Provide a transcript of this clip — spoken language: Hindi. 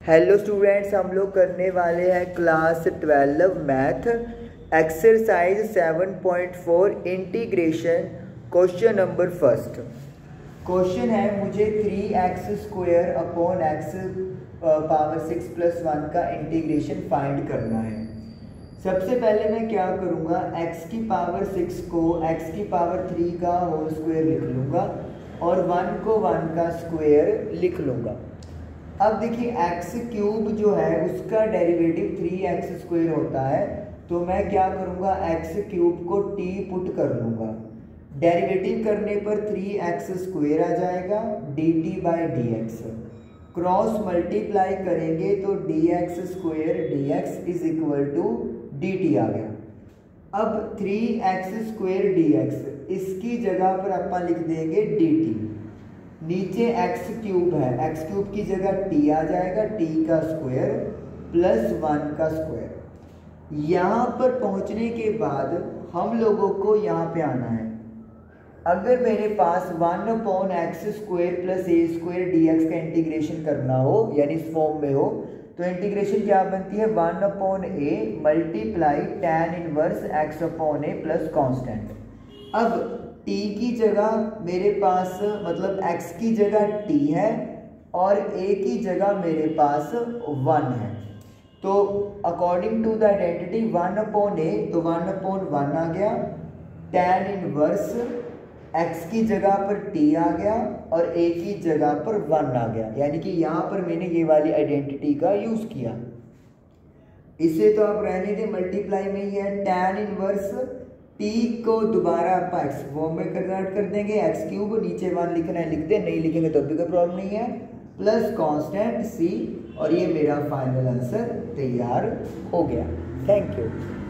हेलो स्टूडेंट्स, हम लोग करने वाले हैं class 12 math exercise 7.4 integration. Question number first. Question है मुझे 3x² अपॉन x पावर 6+1 का इंटीग्रेशन फाइंड करना है। सबसे पहले मैं क्या करूँगा, x की पावर 6 को x की पावर 3 का होल स्क्वायर लिख लूँगा और 1 को 1 का स्क्वायर लिख लूँगा। अब देखिए x³ जो है उसका डेरिवेटिव 3x² होता है, तो मैं क्या करूँगा x³ को t पुट कर लूँगा। डेरिवेटिव करने पर 3x² आ जाएगा dt/dx। क्रॉस मल्टीप्लाई करेंगे तो dx² dx is equal to dt आ गया। अब 3x² dx इसकी जगह पर अपन लिख देंगे dt। नीचे x³ है, x³ की जगह t आ जाएगा, t का स्क्वायर प्लस 1 का स्क्वायर। यहाँ पर पहुँचने के बाद हम लोगों को यहाँ पे आना है। अगर मेरे पास 1/x² प्लस a² dx का इंटीग्रेशन करना हो, यानी इस फॉर्म में हो, तो इंटीग्रेशन क्या बनती है 1/a multiply tan inverse x/a plus constant. अब t की जगह मेरे पास मतलब x की जगह t है और a की जगह मेरे पास 1 है, तो according to the identity 1/a तो 1/1 आ गया, tan इनवर्स x की जगह पर t आ गया और a की जगह पर 1 आ गया। यानी कि यहाँ पर मैंने ये वाली आइडेंटिटी का यूज़ किया। इसे तो आप रहने दें, मल्टीप्लाई में ही है। tan इनवर्स t को दोबारा आप x फॉर्म में कन्वर्ट कर देंगे, x³ नीचे 1 लिखना है लिख दें, नहीं लिखेंगे तो भी कोई प्रॉब्लम नहीं है, प्लस कांस्टेंट c, और ये मेरा फाइनल आंसर तैयार हो गया। Thank you.